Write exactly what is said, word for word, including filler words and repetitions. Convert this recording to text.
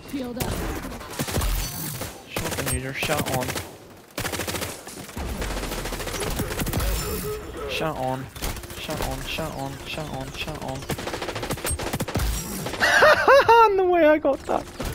Shield up. Shotgun user, shot on. Shot on. Shot on, shot on, shot on, shot on. And the way I got that.